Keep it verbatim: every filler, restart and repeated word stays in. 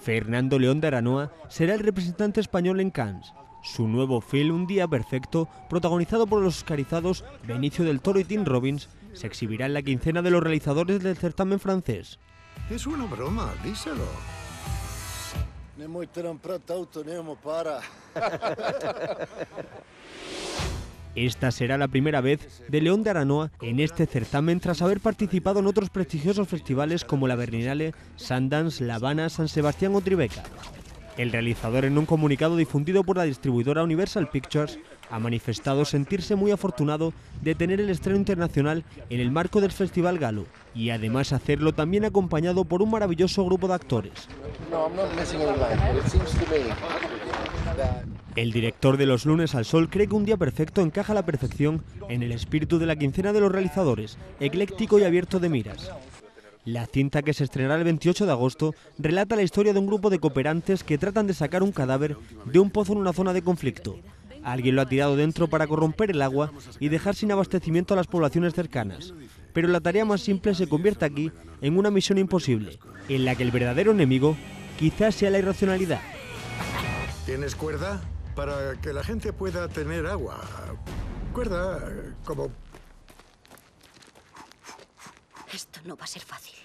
Fernando León de Aranoa será el representante español en Cannes. Su nuevo film, Un día perfecto, protagonizado por los oscarizados Benicio del Toro y Tim Robbins, se exhibirá en la quincena de los realizadores del certamen francés. Es una broma, díselo. Esta será la primera vez de León de Aranoa en este certamen tras haber participado en otros prestigiosos festivales como la Berlinale, Sundance, La Habana, San Sebastián o Tribeca. El realizador, en un comunicado difundido por la distribuidora Universal Pictures, ha manifestado sentirse muy afortunado de tener el estreno internacional en el marco del Festival Galo y además hacerlo también acompañado por un maravilloso grupo de actores. El director de Los lunes al sol cree que Un día perfecto encaja a la perfección en el espíritu de la quincena de los realizadores, ecléctico y abierto de miras. La cinta, que se estrenará el veintiocho de agosto, relata la historia de un grupo de cooperantes que tratan de sacar un cadáver de un pozo en una zona de conflicto. Alguien lo ha tirado dentro para corromper el agua y dejar sin abastecimiento a las poblaciones cercanas. Pero la tarea más simple se convierte aquí en una misión imposible, en la que el verdadero enemigo quizás sea la irracionalidad. ¿Tienes cuerda? Para que la gente pueda tener agua. Cuerda como... Esto no va a ser fácil.